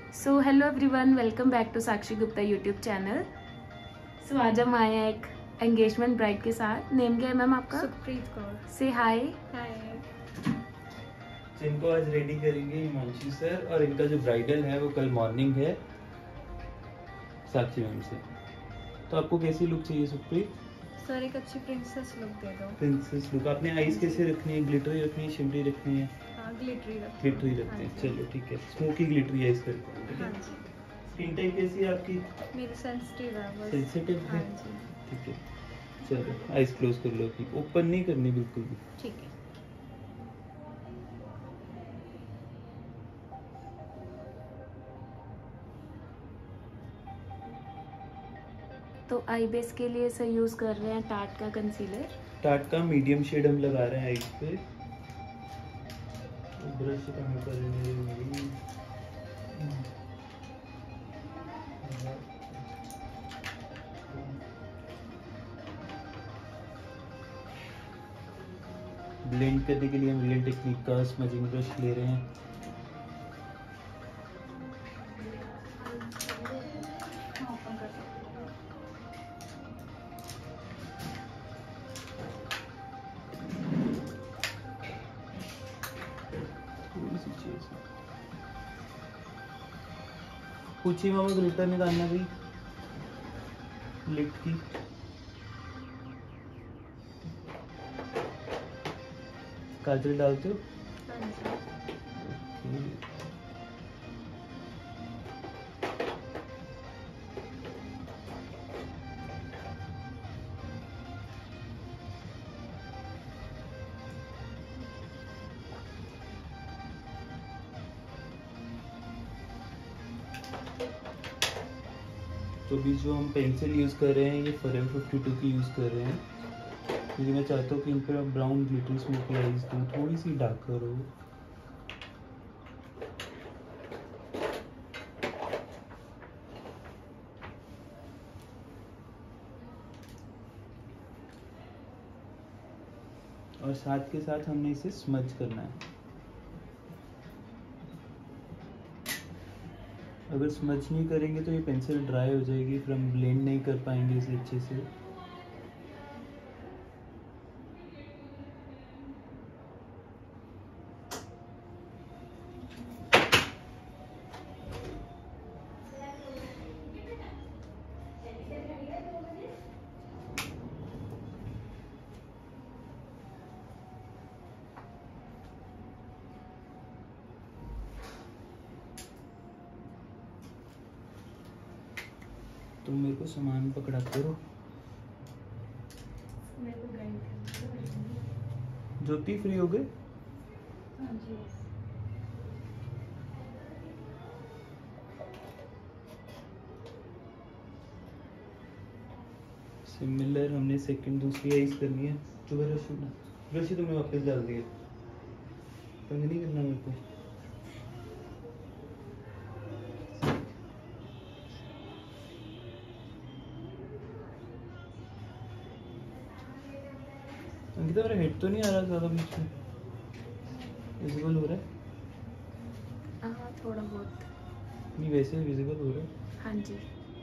So hello everyone, welcome back to Sakshi Gupta YouTube channel. So आज हम आए हैं एक एंगेजमेंट ब्राइड के साथ। नेम क्या है मैम आपका? सुप्रीत कौर। से हाय। इनको आज रेडी करेंगे हिमांशु सर, और इनका जो ब्राइडल है वो कल मॉर्निंग है साक्षी मैम से। तो आपको कैसी लुक चाहिए सुप्रीत? सर एक अच्छी प्रिंसेस लुक दे दो। Princess look. आपने आईज कैसे रखनी है? ग्लिटरी रखनी है, शिमरी रखनी है? हाँ, ग्लिटरी ग्लिटरी रखते हैं। चलो ठीक है, स्मोकी ग्लिटरी आईज करते हैं। ठीक है। स्किन टाइप कैसी है आपकी? मेरी सेंसिटिव है बस। सेंसिटिव है? हाँ जी। ठीक है, चलो आईज क्लोज कर लो। अभी ओपन नहीं करनी बिल्कुल भी। ठीक है। तो आई बेस के लिए सर यूज कर रहे हैं टार्ट का कंसीलर। टार्ट का मीडियम शेड हम लगा रहे हैं आईज पे। ब्रश कहाँ पर है मेरी? ब्लेंड करने के लिए हम रियल टेक्निक का स्मजिंग ब्रश ले रहे हैं। पूछिए मामा, ग्लिटर निकालना भी लिट की। काजल डालते हो? तो अभी जो हम पेंसिल यूज़ कर रहे हैं ये फॉरेवर 52 की यूज़ कर रहे हैं, क्योंकि मैं चाहता हूँ कि इन पर ब्राउन ग्लिटरी स्मोकी आईज दूँ, थोड़ी सी डार्कर हो। और साथ के साथ हमने इसे स्मज करना है। अगर स्मज नहीं करेंगे तो ये पेंसिल ड्राई हो जाएगी, फिर हम ब्लेंड नहीं कर पाएंगे इसे अच्छे से। तुम मेरे को सामान पकड़ाते रहो। ज्योति फ्री हो गए? हाँ जी। सिमिलर हमने सेकंड दूसरी आइज करनी है। जो रशी तुमने वापस डाल दिया। तंग नहीं करना मेरे को। अंकिता, मेरा हेड तो नहीं आ रहा ज़्यादा बीच में? विजिबल हो रहा है? हाँ, थोड़ा बहुत। नहीं, वैसे विजिबल हो रहा है। हाँ जी।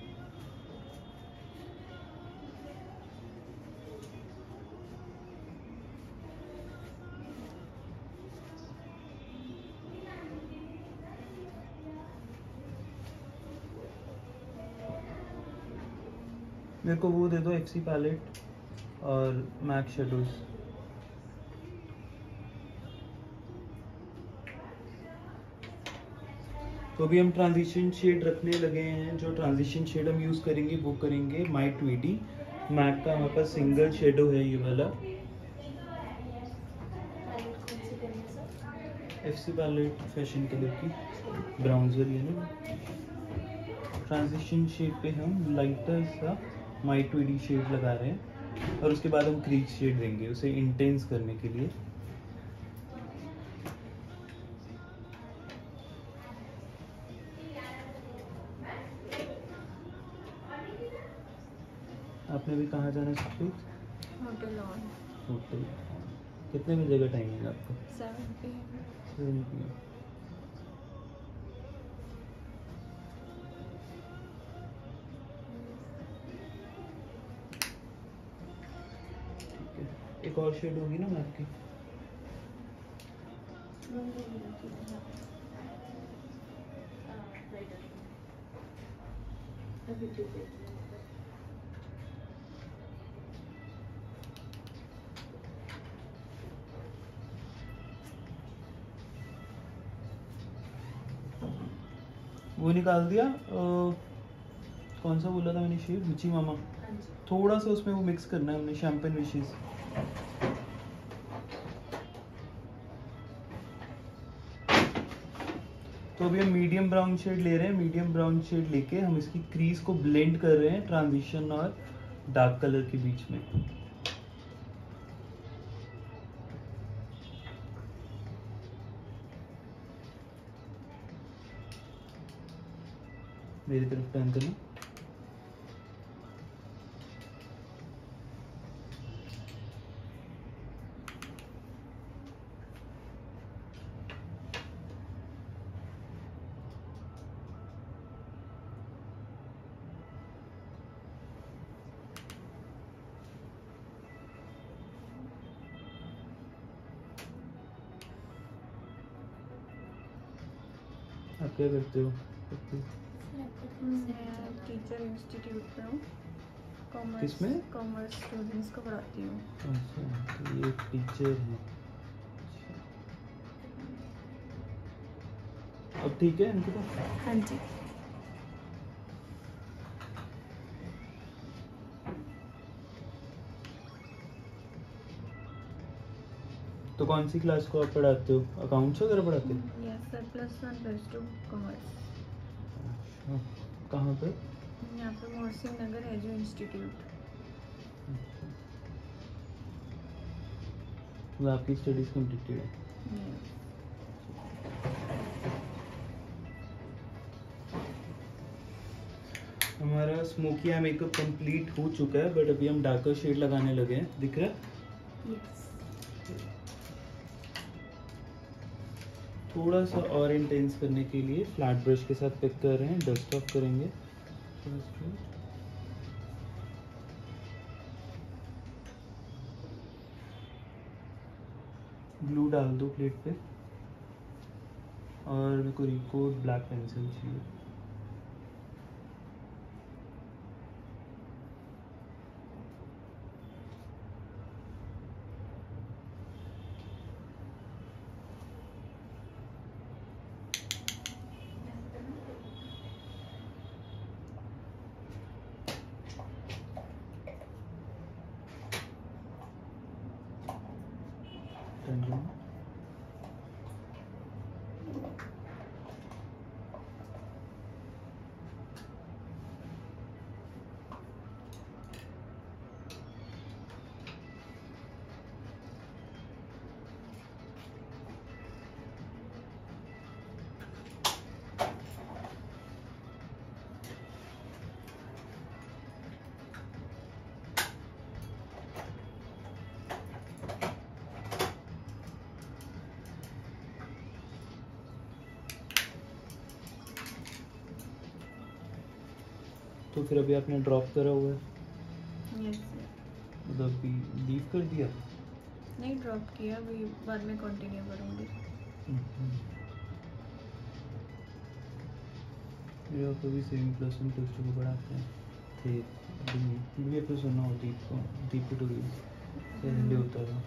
मेरे को वो दे दो, एफसी पैलेट और मैक शेडोज। तो अभी हम ट्रांजिशन शेड रखने लगे हैं। जो ट्रांजिशन शेड हम यूज़ करेंगे वो करेंगे माई 20 मैक का। हमारे पास सिंगल शेडो है ये वाला, एफसी पैलेट फैशन कलर की ब्राउन वाली है ना। ट्रांजिशन शेड पे हम लाइटर सा माई 20 शेड लगा रहे हैं, और उसके बाद हम क्रीज शेड देंगे उसे इंटेंस करने के लिए। आपने भी कहाँ जाना है सुप्रीत? Hotel on. होटल। कितने बजे का टाइमिंग है आपका? 7 PM। 7 PM। एक और शेड होगी ना मैट की। वो निकाल दिया कौन सा बोला था मैंने शेड, रुचि मामा। थोड़ा सा उसमें वो मिक्स करना है हमने, शैम्पेन विशेस। तो अभी हम मीडियम ब्राउन शेड ले रहे हैं। मीडियम ब्राउन शेड लेके हम इसकी क्रीज को ब्लेंड कर रहे हैं ट्रांजिशन और डार्क कलर के बीच में। मेरी तरफ टर्न करना। आप क्या करते हो? मैं टीचर इंस्टीट्यूट पे हूँ। कॉमर्स किसमें? कॉमर्स स्टूडेंट्स को पढ़ाती हूँ। अच्छा, तो ये टीचर है। अब ठीक है इनके पास? हाँ जी। तो कौन सी क्लास को आप पढ़ाते हो? अकाउंट्स वगैरह पढ़ाते हो? Yes sir, +1 +2 commerce. अच्छा, कहाँ पे? यहाँ पे मोहसिन नगर है जो इंस्टीट्यूट। मतलब आपकी स्टडीज कम्प्लीटेड है? हमारा स्मोकी आई मेकअप कंप्लीट हो चुका है, बट अभी हम डार्कर शेड लगाने लगे हैं। दिख रहा है? यस। थोड़ा सा और इंटेंस करने के लिए फ्लैट ब्रश के साथ पिक कर रहे हैं, डस्ट ऑफ करेंगे। ग्लू डाल दो प्लेट पे, और मेरे को रिकोट ब्लैक पेंसिल चाहिए। तो फिर अभी आपने ड्रॉप करा हुआ है? Yes sir. मतलब अभी लीव कर दिया? नहीं ड्रॉप किया, अभी बाद में कंटिन्यू करूँगी। मेरे पापा भी सेम +1 +2 को पढ़ाते हैं थे। भी आपने सुना हो दीप को, दीप ट्यूटोरियल्स पहले होता था।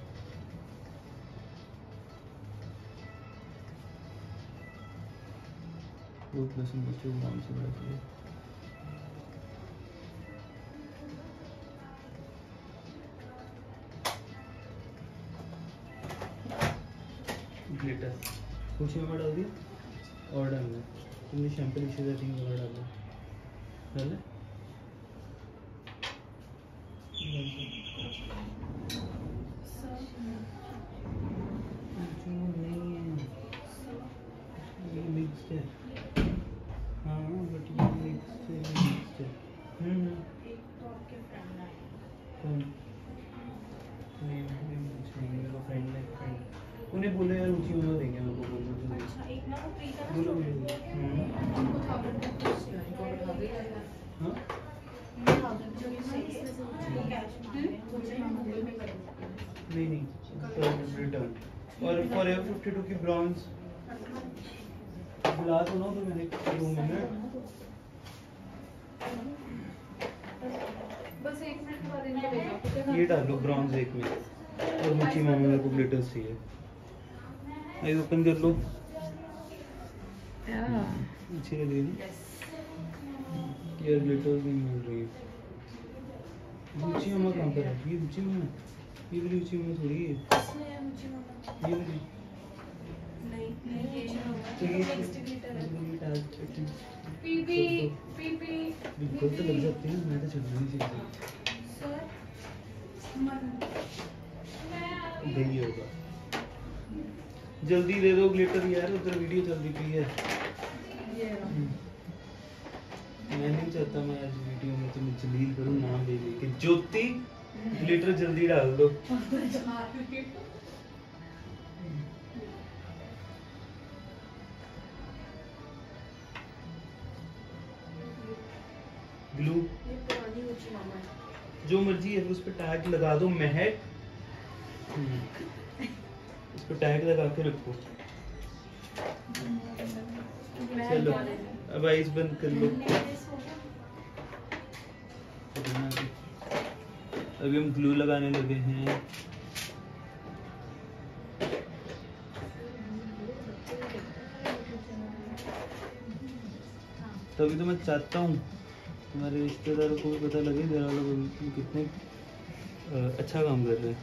वो +1 +2 नाम से पढ़ाते थे। ग्लिटर कुछ में डाल दिया और डालना है। तुमने शैम्पू नीचे जाती है और डालना डाले। ये मिक्स्ड है। हाँ बट ये मिक्स्ड है। कौन? नहीं मेरा फ्रेंड है, फ्रेंड उन्हें बोले यार उसी में देंगे मेरे को, बोलो अच्छा, एक ना वो प्रीता बोलो बोलो। हाँ नहीं और फॉरएवर 52 की ब्रॉन्ज बुला दो ना तो मैंने रूम में बस 1 मिनट बाद इनको भेजो। ये डालो ब्रॉन्ज एक में और मुझे मामा मेरे को ग्लिटर्स चाहिए। आई ओपन कर लो। अच्छी लग रही है यार, ग्लिटर्स नहीं मिल रही। मुझे मामा कहाँ पर है? ये मुझे मामा, ये वाली मुझे मामा थोड़ी है, ये वाली नहीं ये तो ये नेक्स्ट ग्लिटर है। पीपी पीपी बिल्कुल तो लग जाती है, मैं तो चलना नहीं सीखता। सर मन नहीं होगा, जल्दी दे दो ग्लिटर यार, उधर वीडियो चल रही है। ये मैं नहीं चाहता मैं आज वीडियो में तुम्हें जलील करूं नाम ले लेके। ज्योति ग्लिटर जल्दी डाल दो। ग्लू ये पुरानी ऊंची मामा है। जो मर्जी है उस पर टैग लगा दो। महक उस पर टैग लगा के रखो। चलो अब आइस बंद कर लो। अभी हम ग्लू लगाने लगे हैं। तभी तो मैं चाहता हूँ तुम्हारे रिश्तेदारों को भी पता लगे, घर वालों को भी, तुम कितने अच्छा काम कर रहे हैं।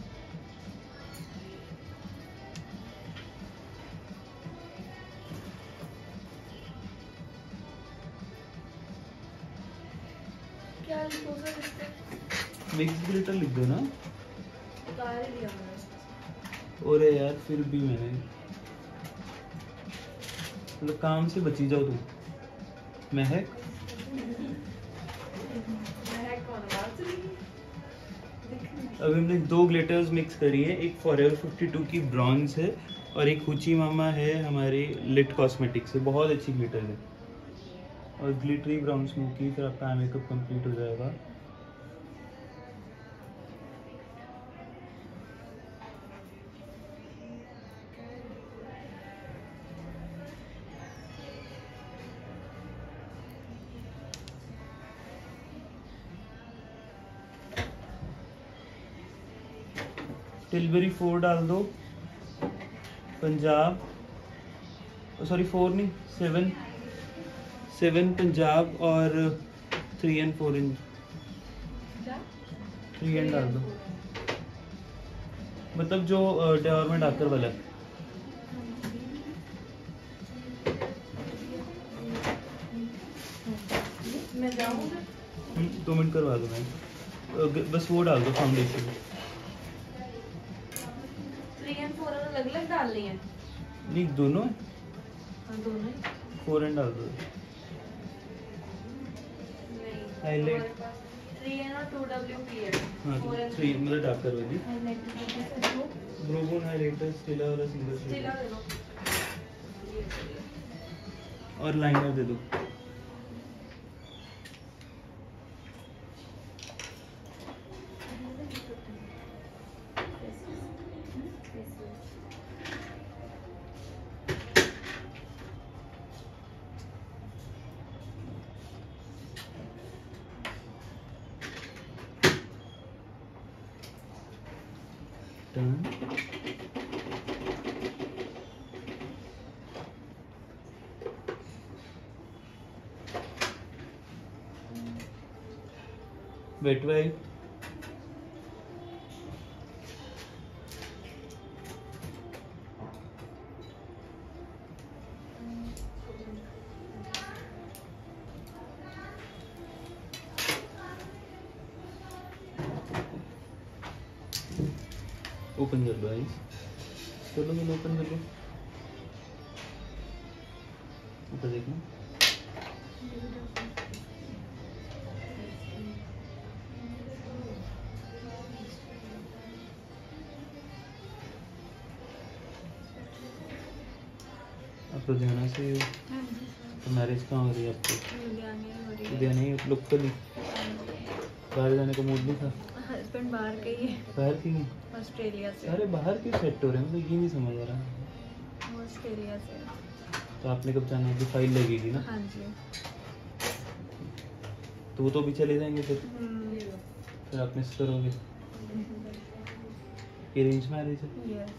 क्या लिखो सर इस पे? मिक्स ग्लिटर लिख दो ना। उतार ही दिया मैंने। और यार फिर भी मैंने मतलब काम से बची जाओ तुम। महक मैं कौन बात रही? अभी हमने 2 ग्लिटर्स मिक्स करी है। एक फॉरएवर 52 की ब्रॉन्ज है और एक हुची मामा है हमारी लिट कॉस्मेटिक्स से, बहुत अच्छी ग्लिटर है। और ग्लिटरी ब्राउन स्मोकी, फिर आपका आई मेकअप कंप्लीट हो जाएगा। टिलबरी 4 डाल दो। पंजाब, सॉरी 4 नहीं 7 पंजाब और 3 and 4 इंच। 3 and डाल दो, मतलब जो डायोर में डाकर वाला। मैं जाऊँ 2 मिनट करवा दो मैं। बस वो डाल दो फाउंडेशन। 3 and 4 अलग अलग डालनी है? नहीं दोनों है, हाँ दोनों ही। 4 and डाल दो। नहीं हाईलाइट 3 and और 2WP है। हाँ 4 and 3 मतलब डाकर वाली। हाईलाइट ब्रोबोन हाईलाइटर स्टिला और सिंगल स्टिला शेड दे दो। ये और लाइनर दे दो। वेट वाइप, ओपन कर लो आइस। चलो मैंने ओपन कर लो। ऊपर देखना। आप लुधियाना से हो? तो मैरिज कहाँ हो रही है आपकी? लुधियाना ही, लोकल ही। बाहर जाने का मूड नहीं था? हस्बैंड बाहर के ही है, बाहर की नहीं? ऑस्ट्रेलिया से। अरे बाहर क्यों सेट हो रहे हैं, मतलब ये नहीं समझ आ रहा। वो ऑस्ट्रेलिया से। तो आपने कब जाना है? फाइल लगेगी ना? हाँ जी। तो वो तो भी चले जाएंगे फिर आप मिस करोगे। अरेंज मैरिज है? यस।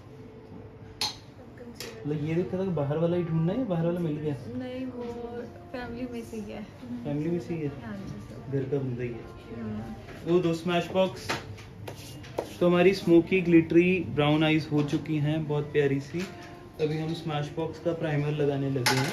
मतलब ये देखा था कि बाहर वाला ही ढूंढना है या बाहर वाला मिल गया? नहीं, वो फैमिली में से ही है। फैमिली में से ही है? हाँ जी सर। घर का बंदा ही है। वो दो स्मैश बॉक्स। तो हमारी स्मोकी ग्लिटरी ब्राउन आईज हो चुकी हैं, बहुत प्यारी सी। अभी हम स्मैश बॉक्स का प्राइमर लगाने लगे हैं।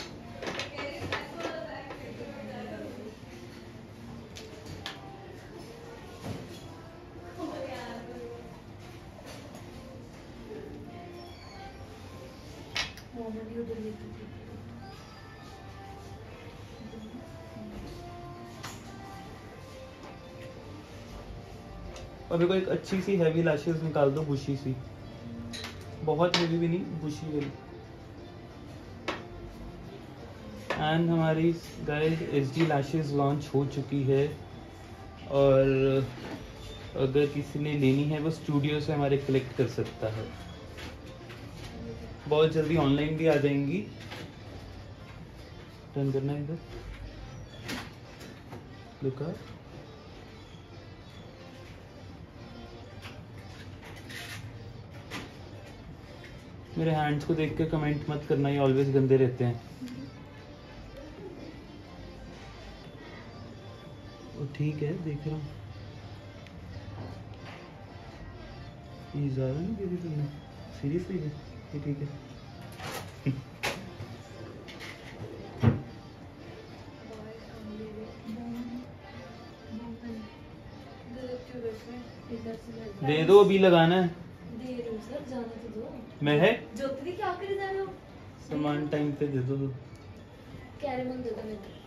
अभी को एक अच्छी सी हैवी लैशेस निकाल दो, बुशी सी, बहुत हैवी भी नहीं, बुशी वाली। एंड हमारी गाइस एचडी लैशेस लॉन्च हो चुकी है, और अगर किसी ने लेनी है वो स्टूडियो से हमारे कलेक्ट कर सकता है। बहुत जल्दी ऑनलाइन भी आ जाएंगी। टर्न करना है इधर, लुक। मेरे हैंड्स को देख के कमेंट मत करना, ये ऑलवेज गंदे रहते हैं। वो ठीक है, देख रहा हूँ। ये ज़्यादा नहीं गिरी तुमने? सीरियसली है ये? ठीक है। दे दो, अभी लगाना है। मैं है ज्योति क्या करे जा रहे हो? सामान टाइम पे दे दो। कैरेमल दे दो मेरे को।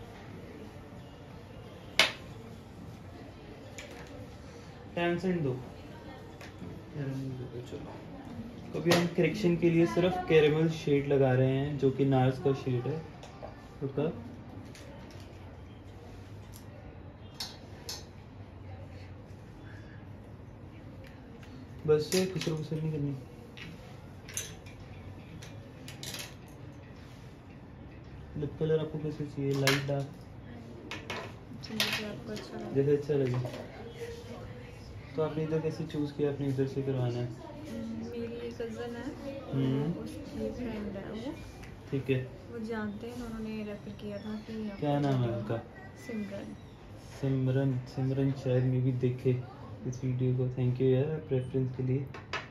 टेंसेंट दो, कैरेमल दे दो। चलो, अभी हम करेक्शन के लिए सिर्फ कैरेमल शेड लगा रहे हैं, जो कि नार्स का शेड है। रुका, बस से खुसर खुसर नहीं करनी। लिप कलर आपको कैसे चाहिए? Light dark? आपको अच्छा लगे। जैसे अच्छा लगे। तो आपने इधर कैसे चूज किया? आपने इधर से करवाना है? मेरी कज़न है, उसकी फ्रेंड है वो। ठीक है, वो जानते हैं, उन्होंने रेफर किया था कि क्या नाम है उनका? सिमरन। सिमरन। सिमरन शायद में भी देखे इस वीडियो को। थैंक यू यार प्रेफरेंस के लिए।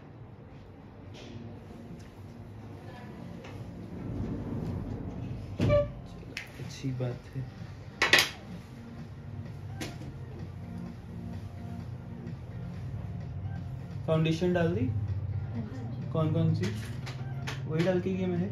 अच्छी बात है। फाउंडेशन डाल दी? कौन कौन सी? वही डाल के मैंने।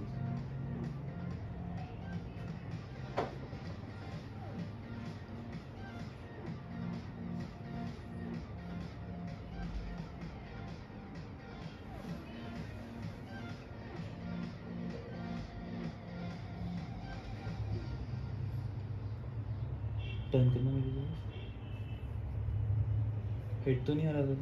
टर्न करना मेरी जगह। हेड तो नहीं आ रहा था?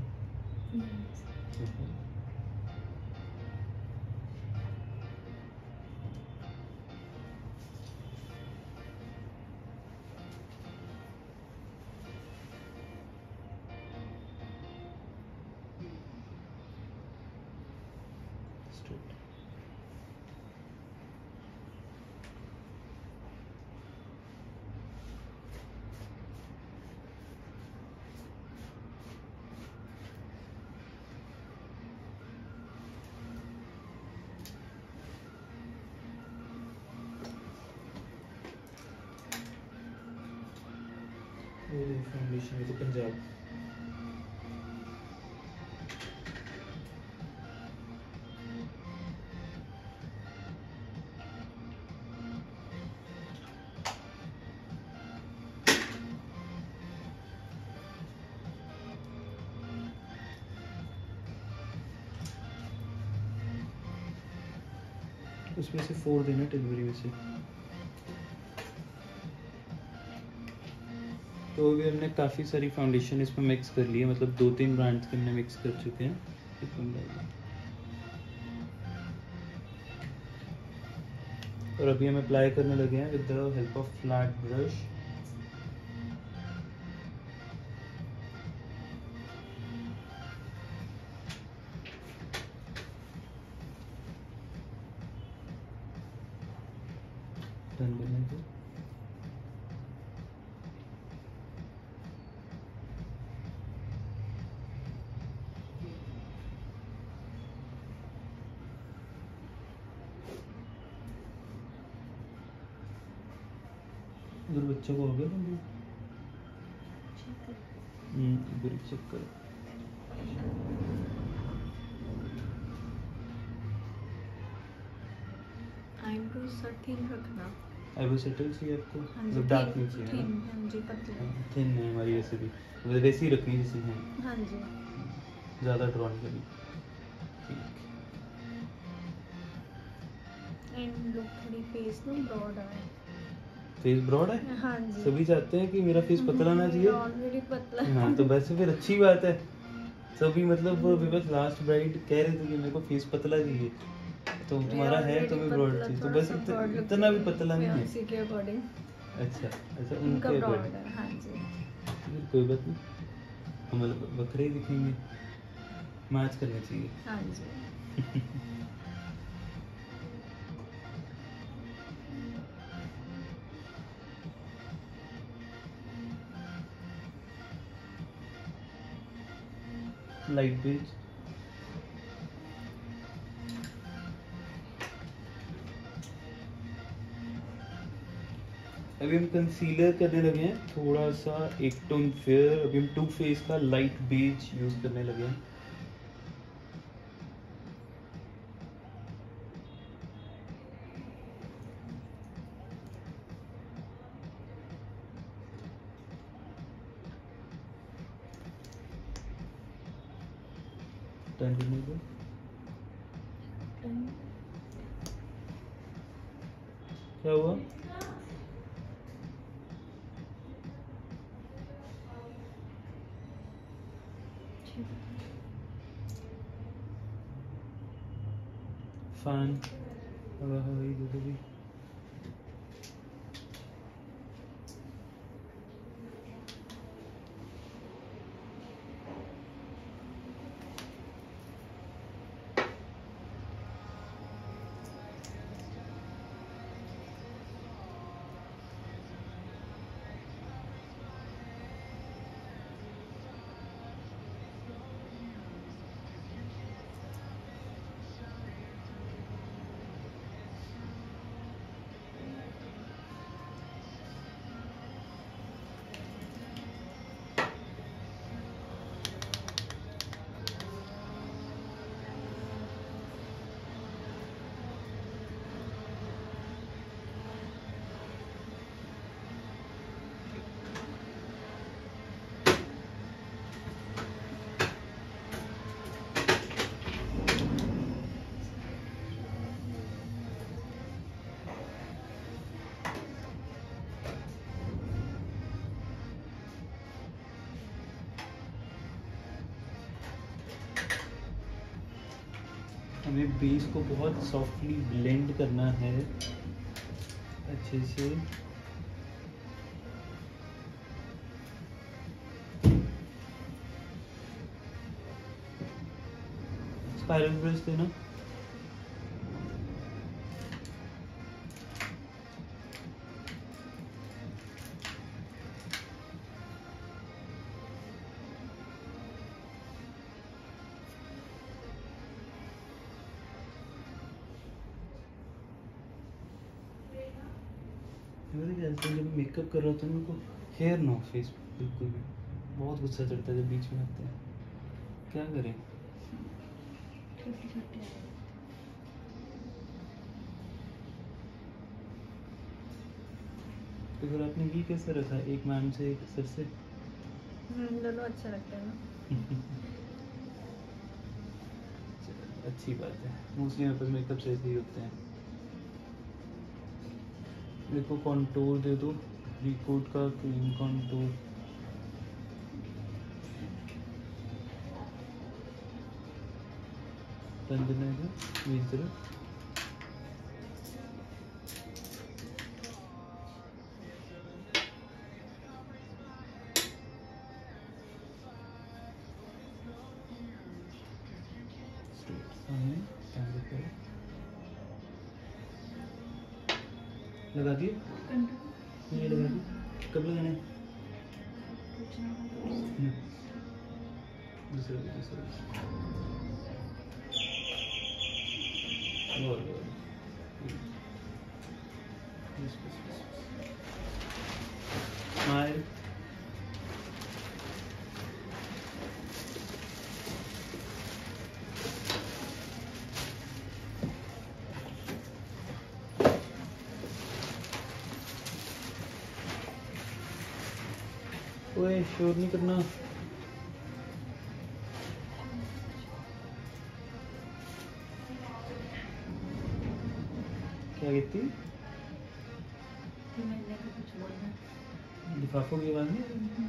फाउंडेशन है तो पंजाब। उसमें से 4 देना डिलीवरी में से। तो अभी हमने काफ़ी सारी फाउंडेशन इसमें मिक्स कर ली है, मतलब 2-3 ब्रांड्स के हमने मिक्स कर चुके हैं। और अभी हम अप्लाई करने लगे हैं with the help of flat brush. Done करने को उधर बच्चों को हो गया इधर चेक करो। आईब्रो सर थिन रखना। आईब्रो सेटल चाहिए आपको? हाँ जी, मतलब डार्क नहीं चाहिए थिन, ना? हाँ जी, पतला। थिन है हमारी वैसे भी, मतलब वैसे ही रखनी जैसे है, हाँ जी। ज़्यादा ड्रॉ नहीं करनी। ठीक। एंड लुक थोड़ी फेस ना ब्रॉड आए। फेस ब्रॉड है? हाँ जी। सभी चाहते हैं कि मेरा फेस पतला ना चाहिए। ऑलरेडी पतला। हाँ तो वैसे फिर अच्छी बात है। सभी मतलब बस लास्ट ब्राइड कह रहे थे कि मेरे को फेस पतला चाहिए, तो तुम्हारा है तो भी ब्रॉड चाहिए, तो बस इतना भी पतला नहीं है। उसी के अकॉर्डिंग। अच्छा अच्छा, उनका उनके ब्रॉड अकॉर्डिंग। है, हाँ जी। फिर कोई बात नहीं, हम मतलब बकरे ही दिखेंगे, मैच करना चाहिए। हाँ जी। Light beige. अभी हम कंसीलर करने लगे हैं थोड़ा सा, एक टोन फेयर। अभी हम टू फेस का लाइट बेज यूज करने लगे हैं। टर्न करने को क्या हुआ? फैन हवा हवाई दे दो भी। हमें बेस को बहुत सॉफ्टली ब्लेंड करना है अच्छे से। स्पाइरल ब्रश देना। जब मेकअप कर रहा होता है मेरे को हेयर ना फेस बिल्कुल भी, बहुत गुस्सा चढ़ता है जब बीच में आते हैं, क्या करें। तो फिर आपने ये कैसे रखा, एक मैम से एक सर से? दोनों अच्छा लगता है ना। अच्छी बात है, मोस्टली यहाँ पर मेकअप से ऐसे ही होते हैं। देखो कॉन्टूर दे दो, रिकोट का क्रीम कॉन्टूर। टर्न करना है मेरी तरफ। सामने कैमरे पे लगा दिए, ये लगा दिए। कब लगाना है? दूसरा और स्माइल। ओए शोर नहीं करना। क्या कहती? लिफाफों की आवाज नहीं?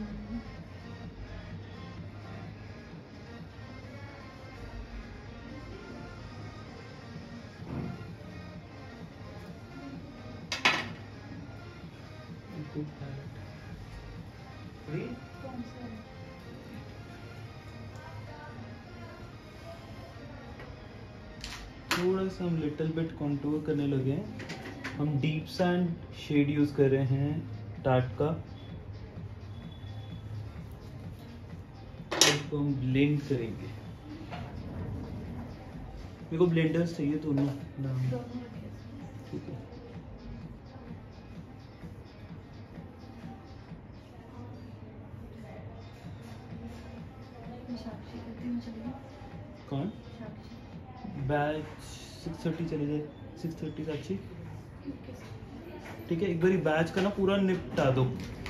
थोड़ा सा हम लिटिल बिट कंटूर करने लगे हैं। हम डीप सैंड शेड यूज कर रहे हैं टार्ट का। इसको हम ब्लेंड करेंगे। मेरे को ब्लेंडर्स चाहिए दोनों। ठीक है। कौन? बैच 6:30 चले जाए। 6:30 साक्षी। ठीक है, एक बारी बैच का ना पूरा निपटा दो।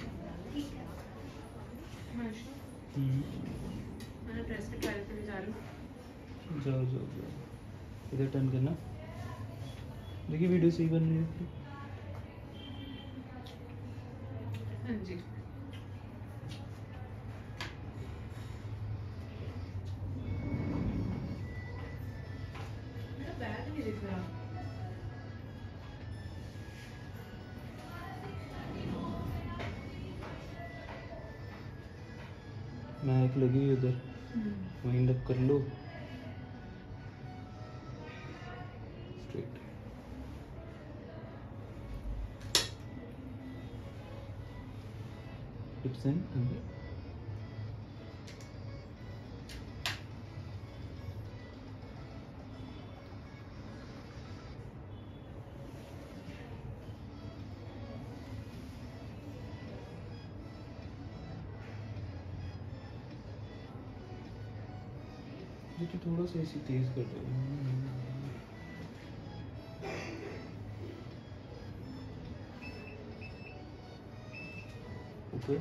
मैं ड्रेस के ट्रायल के लिए जा रही हूँ। जाओ जाओ जाओ, इधर टर्न करना। देखिए वीडियो सही बन रही है। हाँ जी। मेरा बैग नहीं दिख रहा। महक लगी उधर, वाइंड अप कर लो। स्ट्रेट। टिप्स इन अंदर। तो थोड़ा सा इसे तेज कर दो। ऊपर।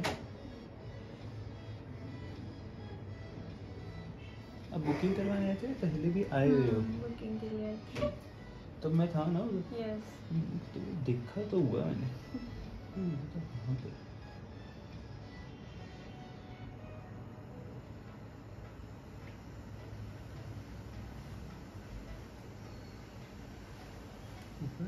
अब बुकिंग करवाने आए थे, पहले भी आए हुए हो? बुकिंग के लिए थी। तब मैं था ना उधर? यस। तो देखा तो हुआ मैंने। तो कहाँ पे? ऊपर।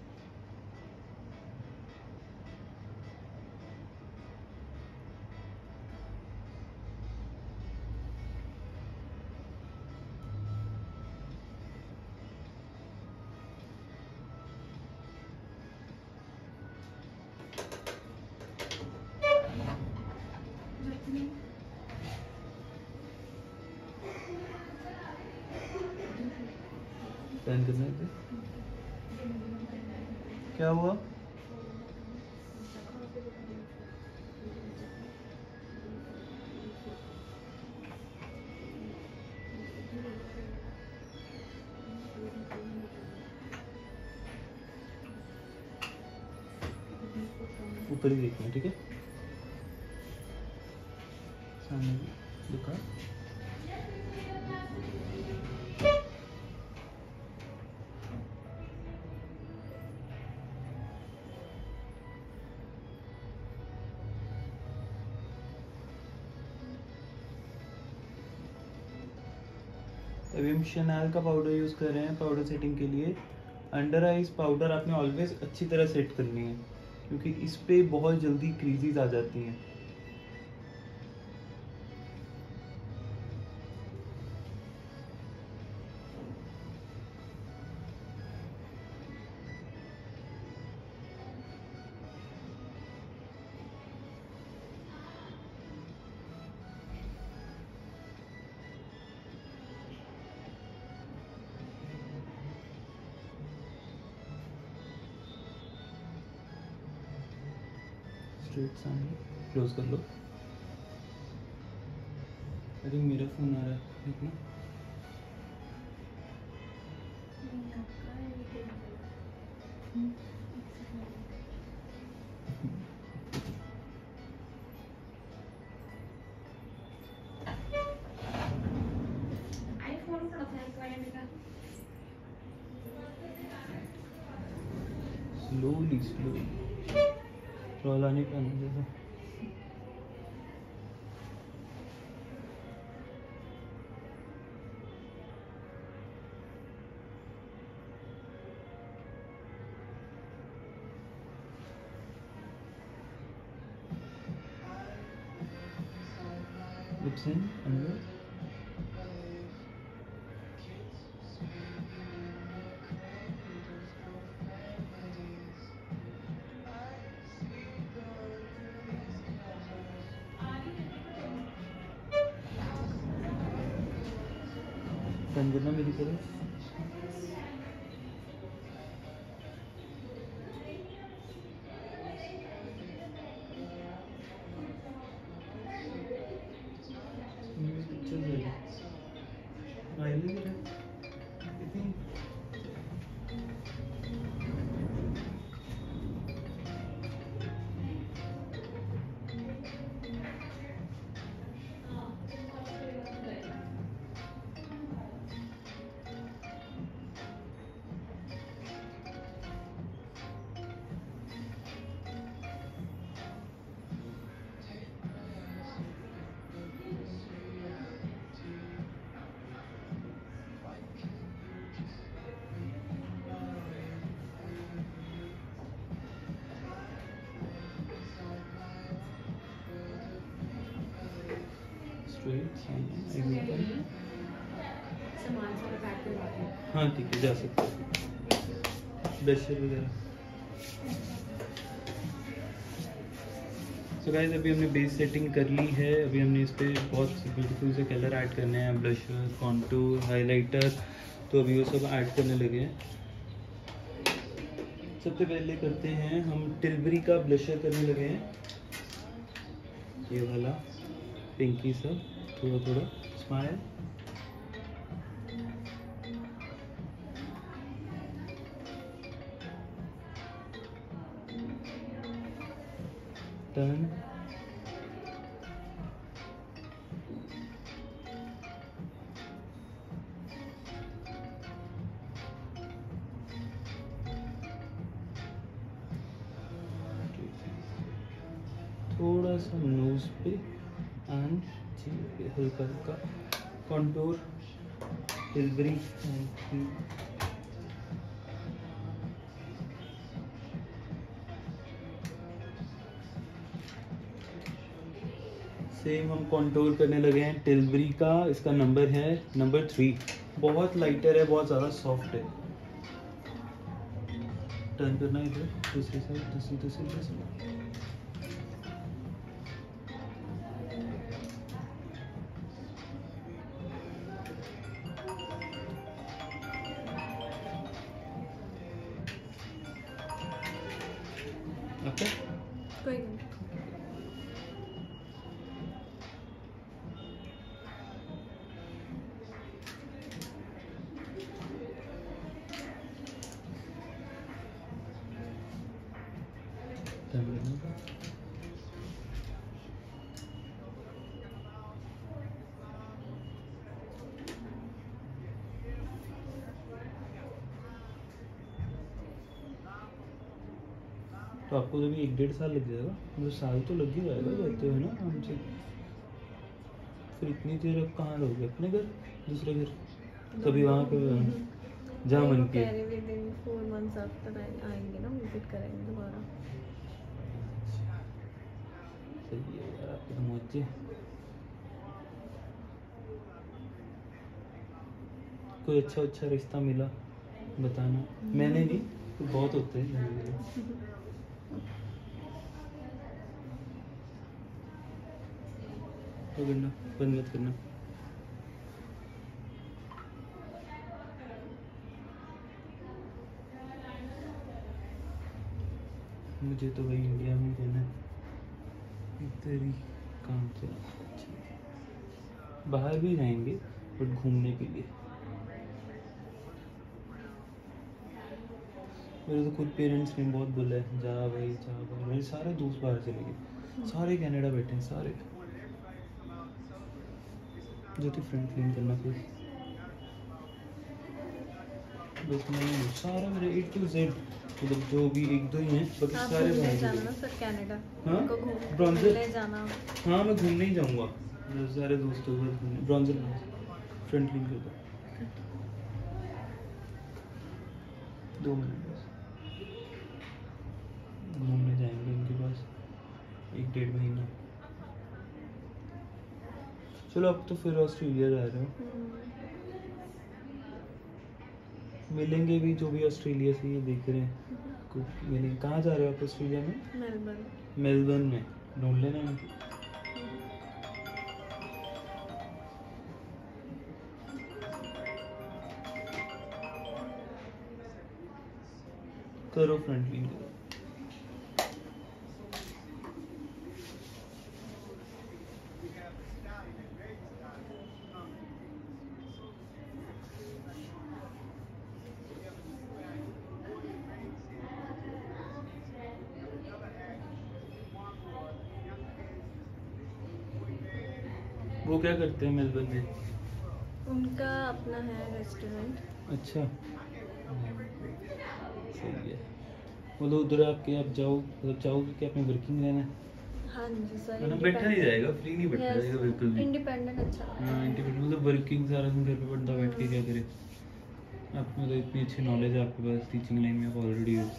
टर्न करना है। क्या हुआ? ऊपर ही देखना, ठीक है? सामने दुकान। अभी हम शैनल का पाउडर यूज़ कर रहे हैं पाउडर सेटिंग के लिए। अंडर आइज पाउडर आपने ऑलवेज अच्छी तरह सेट करनी है, क्योंकि इस पे बहुत जल्दी क्रीजेज आ जाती हैं। स्ट्रेट सामने क्लोज कर लो। अरे मेरा फोन आ रहा है, देखना। स्लोली स्लोली, रौला नहीं पाना जैसा। लिप्स इन अंदर, टर्न करना मेरी तरफ। हाँ ठीक है, जा सकते हैं। ब्रशर वगैरह। सो गाइस, अभी हमने बेस सेटिंग कर ली है। अभी हमने इस पे बहुत ब्यूटीफुल से कलर ऐड करने हैं, ब्लशर, कॉन्टूर, हाइलाइटर। तो अभी वो सब ऐड करने लगे हैं। सबसे पहले करते हैं हम टिल्बरी का ब्लशर करने लगे हैं। ये वाला पिंकी सा, थोड़ा थोड़ा स्माइल। टर्न, थोड़ा सा नोज पे एंड चीन पे हल्का हल्का कॉन्टूर, टिल्बरी। सेम हम कॉन्टूर करने लगे हैं टिल्बरी का। इसका नंबर है नंबर 3। बहुत लाइटर है, बहुत ज़्यादा सॉफ्ट है। टर्न करना इधर, दूसरी साइड, दूसरी। ओके, कोई नहीं। तो आपको तो भी 1-1.5 साल लग जाएगा, मतलब साल तो लग ही जाएगा जाते हो ना हमसे। फिर इतनी देर अब कहाँ रहोगे? अपने घर, दूसरे घर? कभी वहाँ पे जहाँ मन कह किए। रहे विद इन 4 months आफ्टर आएंगे ना, विजिट करेंगे दोबारा। सही है यार, आपके तो मौजे। कोई अच्छा रिश्ता मिला बताना, मैंने नहीं तो बहुत होते हैं। तो करना बंद मत करना। मुझे तो भाई इंडिया में रहना है, इधर ही काम चला। बाहर भी जाएंगे बट घूमने के लिए। मेरे तो खुद पेरेंट्स ने बहुत बोला है जा भाई जा भाई। मेरे सारे दोस्त बाहर चले गए, सारे कनाडा बैठे हैं सारे। जो तो फ्रंट क्लीन करना फिर बस मैंने सारा मेरे A to Z, मतलब जो भी एक दो ही हैं बाकी आप सारे घूमने बाहर जाना चले ना गए। सर कनाडा, हाँ? उनको ब्रॉन्जर? घूमने जाना। हाँ मैं घूमने ही जाऊँगा, सारे दोस्तों के साथ घूमने। ब्रॉन्जर फ्रंट क्लीन कर दो, 2 मिनट बस। घूमने जाएंगे उनके पास 1-1.5 महीना। चलो अब तो फिर ऑस्ट्रेलिया जा रहे हो, मिलेंगे भी जो भी ऑस्ट्रेलिया से ये देख रहे हैं कुछ मिलेंगे। कहाँ जा रहे हो आप ऑस्ट्रेलिया में? मेलबर्न। मेलबर्न में ढूंढ लेना इनको। करो फ्रंट क्लीन करो। वो क्या करते हैं मेलबर्न में? उनका अपना है रेस्टोरेंट। अच्छा सही है। बोलो उधर आपके आप जाओ, मतलब चाहोगे कि आपने वर्किंग रहना है? हाँ जी सर। मतलब बैठा नहीं जाएगा, फ्री नहीं बैठा जाएगा बिल्कुल भी। इंडिपेंडेंट अच्छा। हाँ इंडिपेंडेंट, मतलब वर्किंग सारा दिन घर पे बंदा बैठ के क्या करे। आप मतलब इतनी अच्छी नॉलेज है आपके पास, टीचिंग लाइन में आप ऑलरेडी हो।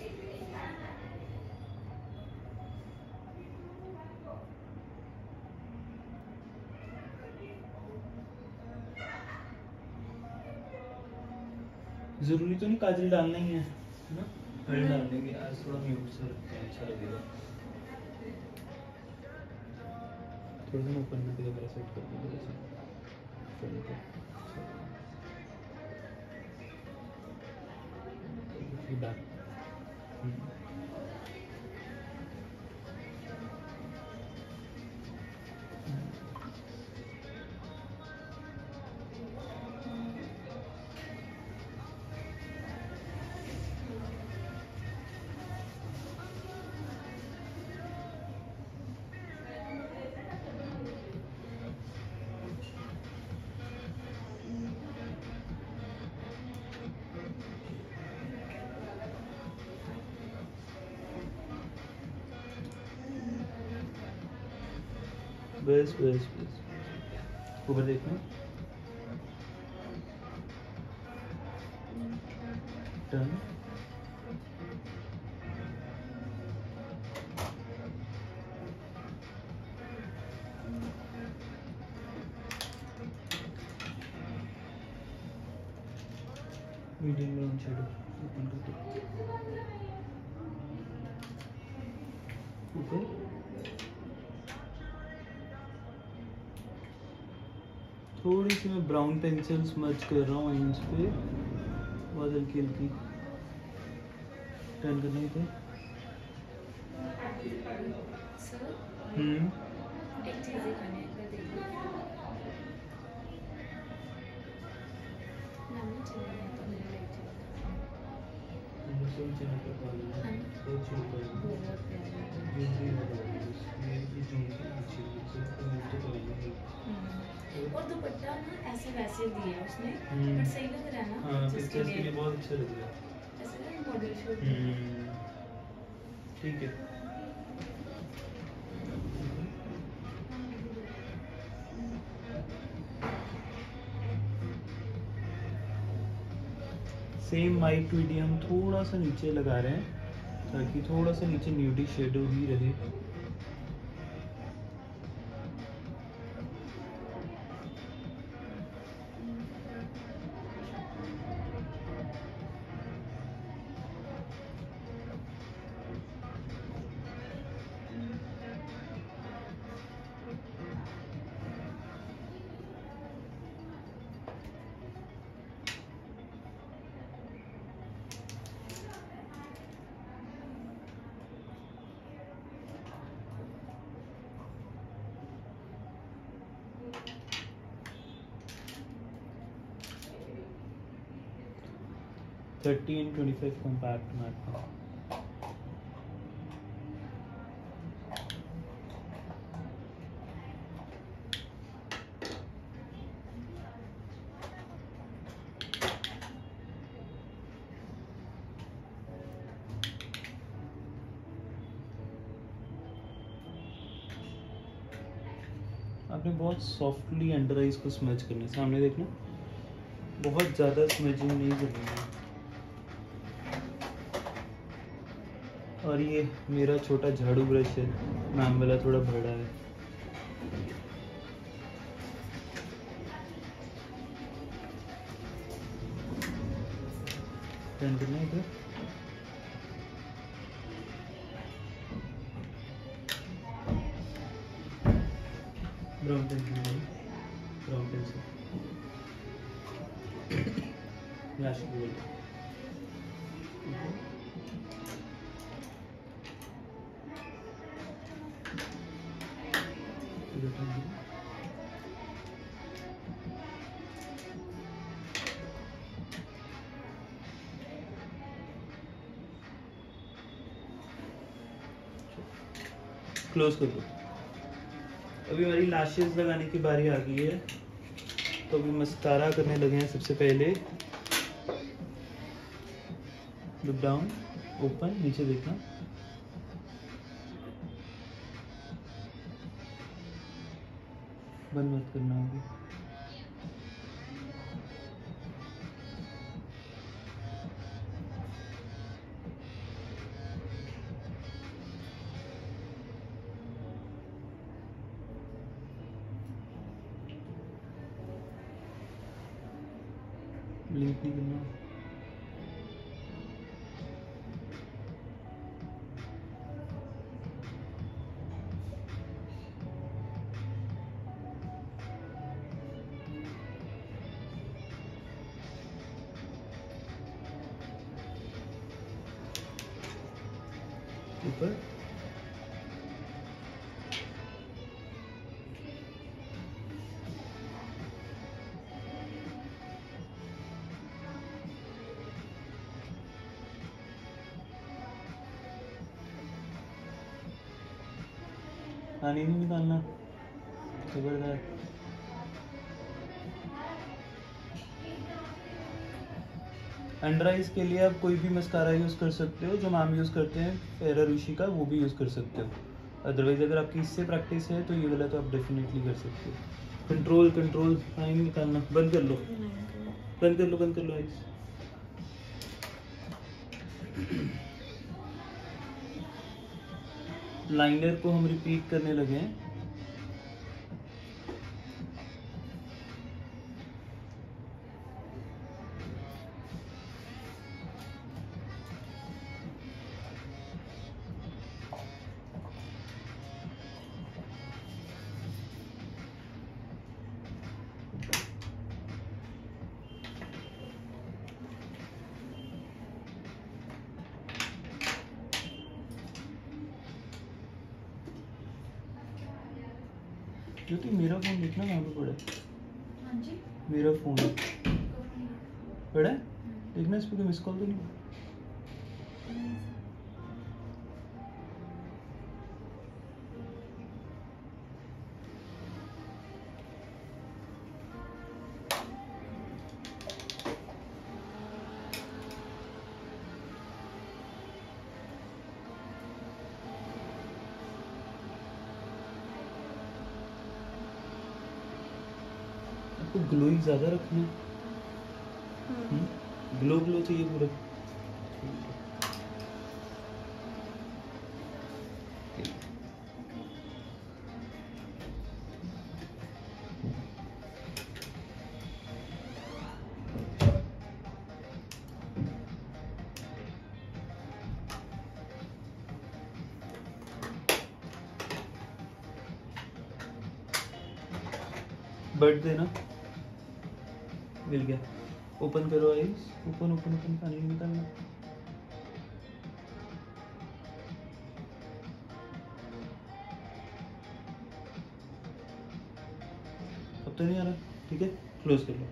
जरूरी तो नहीं काजल डालना ही है ना? काजल डाल देंगे आज, थोड़ा म्यूट सा रखते हैं, अच्छा लगेगा। थोड़ा सा ऊपर में कैमरा सेट कर देंगे ऐसे फ्रंट को। फिर बैक। बस बस बस ऊपर देखना। Turn. Medium brown shadow open कर दो ऊपर। थोड़ी सी मैं ब्राउन पेंसिल स्मच कर रहा हूँ आइंस पे, बहुत हल्की हल्की। टर्न करने पे सर एक चीज़ दिखाने हैं, इधर देखिए। नमन चले गए तो मेरे लाइट चला चैनल पर कॉल है तो शुरू कर दो। बहुत प्यारा। ये भी ये जूम के पीछे से तो मुझे तो करेंगे। और दुपट्टा ना ऐसे वैसे दिए उसने, हम्म। बट सही लग रहा है ना? हाँ जिसके पिक्चर्स के लिए लिए बहुत अच्छा लग रहा है। ऐसे ना मॉडल शूट। ठीक है। सेम माइट ट्विडी हम थोड़ा सा नीचे लगा रहे हैं ताकि थोड़ा सा नीचे न्यूडी शेडो भी रहे। Thirty and 25 compact matte. आपने बहुत सॉफ्टली अंडर आइज को स्मज करना है, सामने देखना, बहुत ज़्यादा स्मजिंग नहीं करनी है। और ये मेरा छोटा झाड़ू ब्रश है, मैम वाला थोड़ा बड़ा है। टर्न करना है इधर। Brown pencil, brown pencil, lash bowl. Close कर दो। अभी हमारी लैशेस लगाने की बारी आ गई है, तो अभी मस्कारा करने लगे हैं। सबसे पहले लुक डाउन, ओपन, नीचे देखना, बंद मत करना अभी। ब्लिंक नहीं करना। ऊपर पानी नहीं निकालना, जबरदस्त। अंडर आइज के लिए आप कोई भी मस्कारा यूज़ कर सकते हो, जो मैम यूज़ करते हैं फेरर ऋषि का, वो भी यूज़ कर सकते हो। अदरवाइज अगर आपकी इससे प्रैक्टिस है तो ये वाला तो आप डेफिनेटली कर सकते हो। कंट्रोल कंट्रोल, पानी नहीं निकालना, बंद कर लो, बंद कर लो, बंद कर लो आइज। लाइनर को हम रिपीट करने लगे हैं। ज्योति मेरा फोन देखना कहाँ पे पड़ा है। हाँ जी, मेरा फोन पड़ा है, देखना इस पे कोई मिस कॉल तो नहीं। आपको ग्लोइंग ज़्यादा रखना है। ग्लो ग्लो चाहिए पूरा। बट देना, मिल गया। ओपन करो आईज, ओपन ओपन ओपन, पानी निकालना। अब तो नहीं आ रहा, ठीक है, क्लोज कर लो।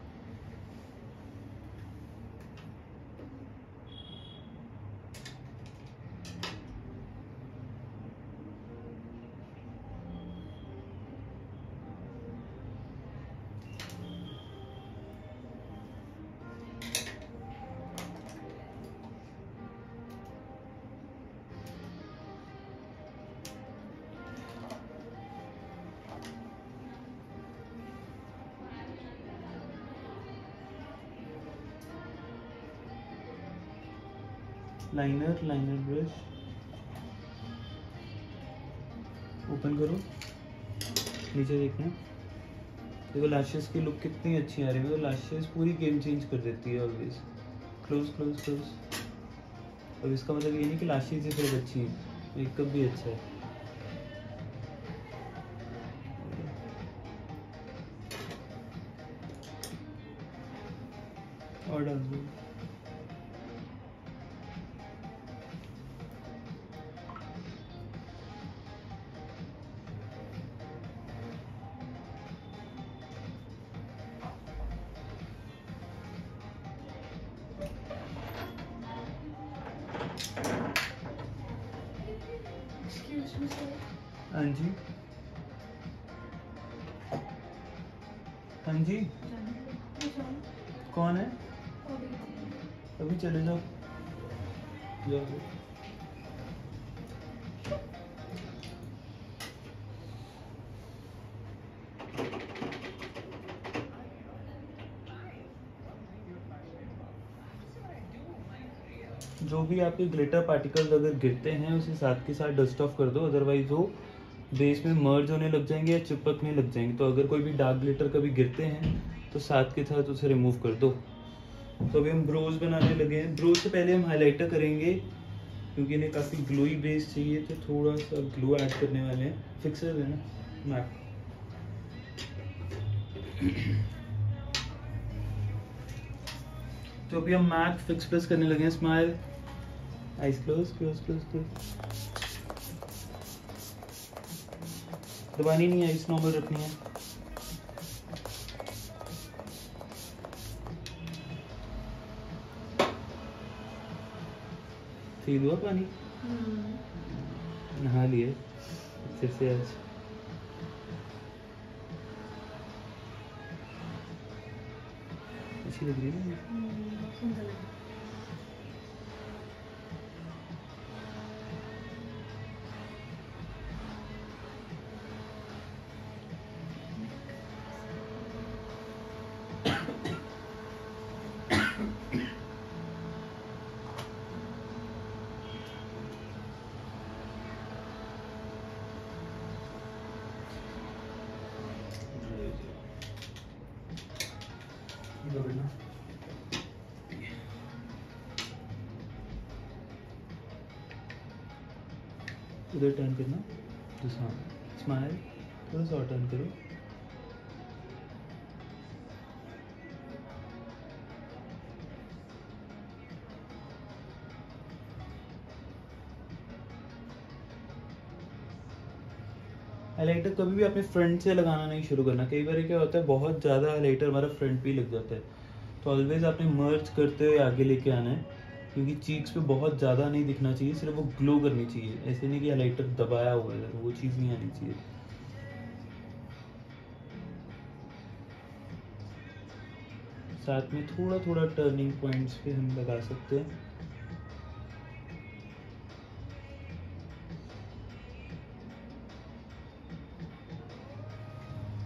लाइनर, लाइनर ब्रश ओपन करो, नीचे देखना। देखो लैशेस की लुक कितनी अच्छी आ रही है, मतलब लैशेस पूरी गेम चेंज कर देती है ऑलवेज। Close close close. अब इसका मतलब ये नहीं कि लैशेस ही सिर्फ अच्छी है, मेकअप भी अच्छा है। और डाल दो। हाँ जी, हाँ जी, कौन है? अभी चले जाओ, जाओ। जो भी आपके ग्लिटर पार्टिकल्स अगर गिरते हैं उसे साथ के साथ डस्ट ऑफ कर दो, अदरवाइज वो बेस में मर्ज होने लग जाएंगे या चिपकने लग जाएंगे। तो अगर कोई भी डार्क ग्लिटर कभी गिरते हैं तो साथ के साथ उसे रिमूव कर दो। तो अभी हम ब्रोज बनाने लगे हैं। ब्रोज से पहले हम हाइलाइटर करेंगे क्योंकि इन्हें काफ़ी ग्लोई बेस चाहिए, तो थोड़ा सा ग्लो ऐड करने वाले हैं। फिक्सर है ना मैक। तो अभी हम मैक फिक्स प्लस करने लगे हैं। Smile, eyes close close close close. दबानी नहीं है, आइज नॉर्मल रखनी है। फील हुआ पानी? नहा लिए फिर से आज। अच्छी लग रही है ना? उधर टर्न करना, दूसरा स्माइल, थोड़ा सा और टर्न करो। हाइलाइटर कभी भी अपने फ्रंट से लगाना नहीं शुरू करना। कई बार क्या होता है, बहुत ज़्यादा हाइलाइटर हमारा फ्रंट पे ही लग जाता है। तो ऑलवेज आपने मर्ज करते हुए आगे लेके आना है, क्योंकि चीक्स पे बहुत ज़्यादा नहीं दिखना चाहिए, सिर्फ वो ग्लो करनी चाहिए। ऐसे नहीं कि हाइलाइटर दबाया हुआ है, वो चीज़ नहीं आनी चाहिए। साथ में थोड़ा थोड़ा टर्निंग पॉइंट्स पे हम लगा सकते हैं।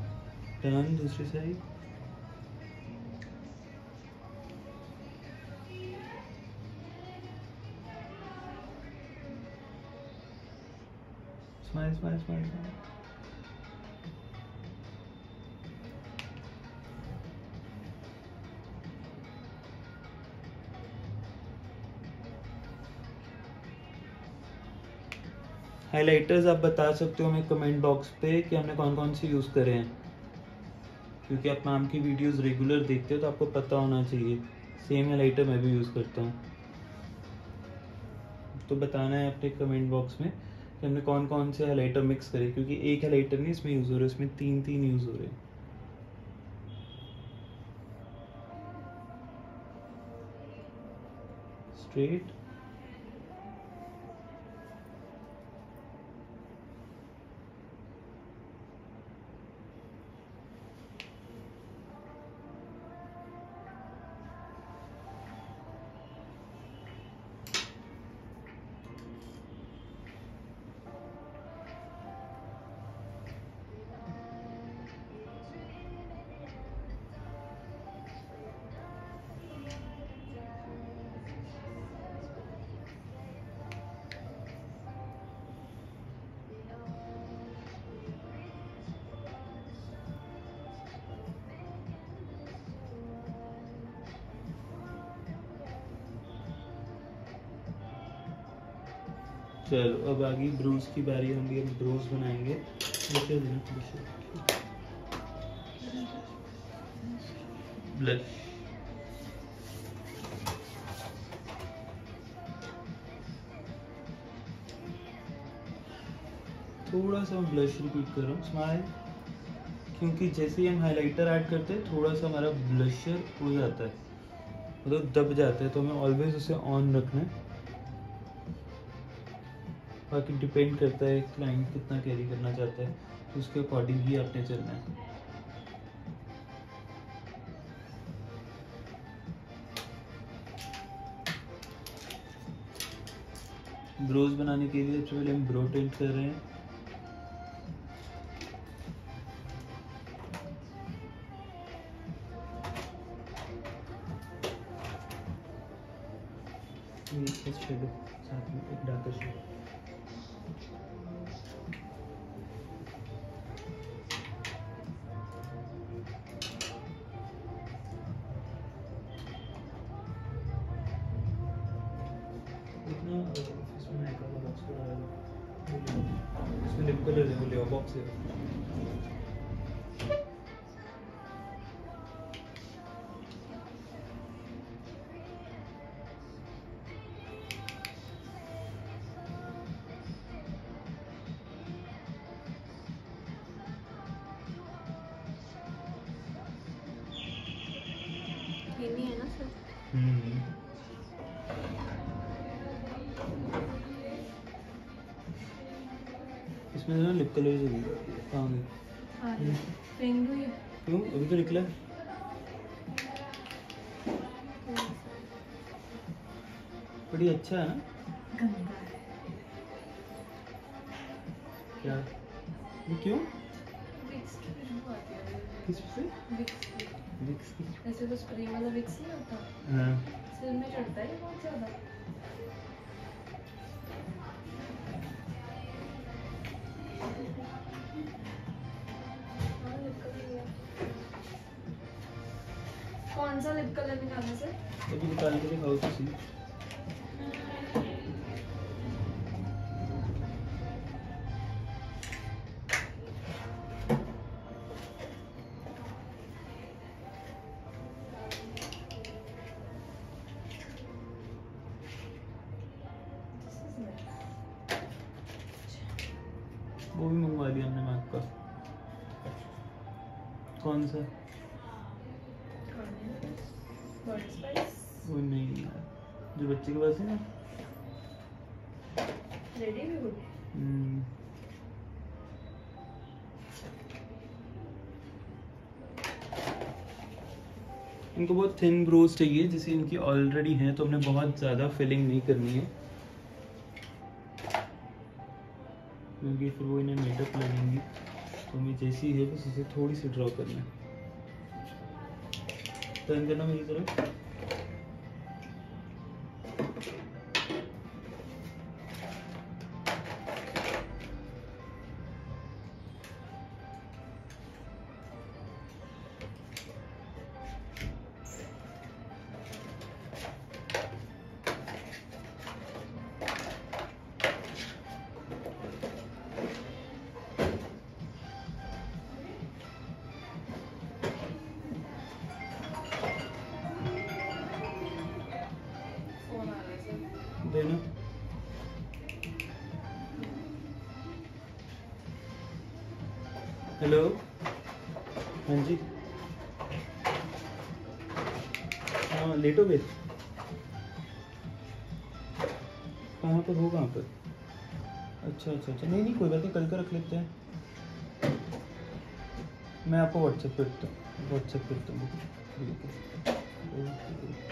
टर्न दूसरी side. Smile smile smile. Highlighters आप बता सकते हो हमें कमेंट बॉक्स पे कि हमने कौन कौन से यूज़ करे हैं, क्योंकि आप मैम की वीडियोस रेगुलर देखते हो तो आपको पता होना चाहिए। सेम हाइलाइटर मैं भी यूज़ करता हूँ, तो बताना है अपने कमेंट बॉक्स में कि हमने कौन कौन से हाइलाइटर मिक्स करे, क्योंकि एक हाइलाइटर नहीं इसमें यूज़ हो रहा है, इसमें तीन तीन यूज़ हो रहे हैं। स्ट्रेट, चलो अब आगे ब्रोज की बारी होगी, हम ब्रोज बनाएंगे। ब्लश, थोड़ा सा मैं ब्लश रिपीट कर रहा हूँ, स्माइल, क्योंकि जैसे ही हम हाइलाइटर ऐड करते हैं थोड़ा सा हमारा ब्लशर हो जाता है, मतलब दब जाता है, तो हमें ऑलवेज उसे ऑन रखना है। बाकी डिपेंड करता है क्लाइंट कितना कैरी करना चाहता है, तो उसके अकॉर्डिंग ही आपने चलना है। ब्रोज बनाने के लिए सबसे पहले हम ब्रो टिंट कर रहे हैं। शेडो साथ में एक डार्कर शेड, इतना इसमें एक और बॉक्स का इसमें लिप कलर है, वो ले बॉक्स है। ये नहीं है ना सर? इसमें ना लिप कलर से कहाँ गई? क्यों अभी तो निकला है। बड़ी अच्छा है ना? क्या ये क्यों? किस से? विक्स की? ऐसे तो स्प्रे वाला विक्स नहीं होता, हाँ। सिर में चढ़ता है बहुत ज्यादा। कौन सा लिप कलर निकालना सर? अभी निकाल के दिखाओ तो सही। वो भी मंगवा लिया हमने मैक का। कौन सा? वो नहीं यार, जो बच्चे के पास है ना, रेडी भी हो। इनको बहुत थिन ब्रोज चाहिए, जैसे इनकी ऑलरेडी हैं, तो हमने बहुत ज़्यादा फिलिंग नहीं करनी है, क्योंकि फिर वो इन्हें मेकअप लगेंगी। तो हमें जैसी है बस इसे थोड़ी सी ड्रॉ करना है। टर्न करना मेरी तरफ। हेलो, हाँ जी, हाँ लेट हो गए? कहाँ पर हो, कहाँ पर? अच्छा अच्छा अच्छा, नहीं नहीं कोई बात नहीं, कल का रख लेते हैं। मैं आपको व्हाट्सएप करता हूँ, व्हाट्सएप करता हूँ। ठीक है, ओके।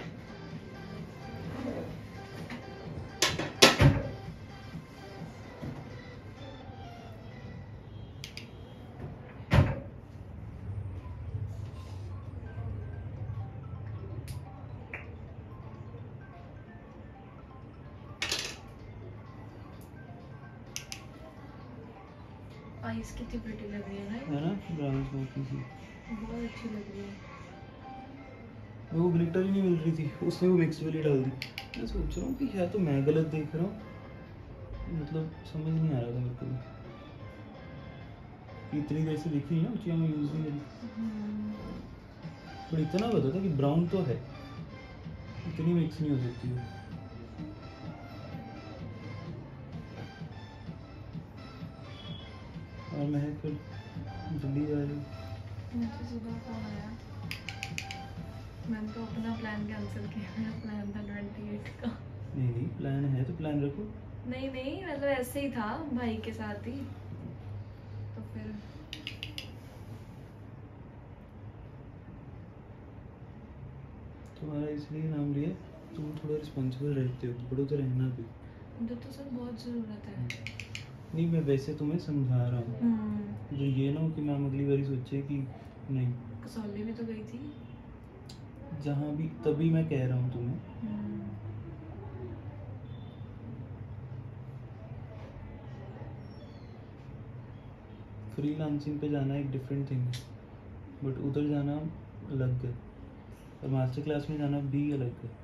आइस कितनी प्रिटी लग रही है ना, है ना, ब्राउन स्मोकी सी। बहुत अच्छी लग रही है। वो ग्लिटर ही नहीं मिल रही थी, उसने वो मिक्स वाली डाल दी। मैं सोच रहा हूँ कि या तो मैं गलत देख रहा हूँ, मतलब समझ नहीं आ रहा था मेरे को भी। इतनी देर से दिख रही है ना, ऊँची मैं यूज़ नहीं करी, पर इतना पता था कि ब्राउन तो है, इतनी मिक्स नहीं हो सकती है। और मैं फिर दिल्ली जा रही हूँ। मुझे सुबह फोन आया, मैंने तो अपना प्लान कैंसिल किया। मेरा प्लान था 28 का। नहीं नहीं, प्लान है तो प्लान रखो। नहीं नहीं, मतलब ऐसे ही था भाई के साथ ही, तो फिर तुम्हारा इसलिए नाम लिया, तुम थोड़ा रिस्पॉन्सिबल रहते हो, बड़ों तो रहना भी। मुझे तो सर बहुत ज़रूरत है। नहीं, मैं वैसे तुम्हें समझा रहा हूँ, जो ये ना हो कि मैम अगली बारी सोचे कि नहीं। कसौली भी तो गई थी। जहाँ भी, तभी मैं कह रहा हूँ तुम्हें। फ्रीलांसिंग पे जाना एक डिफरेंट थिंग है, बट उधर जाना अलग है, और मास्टर क्लास में जाना भी अलग है।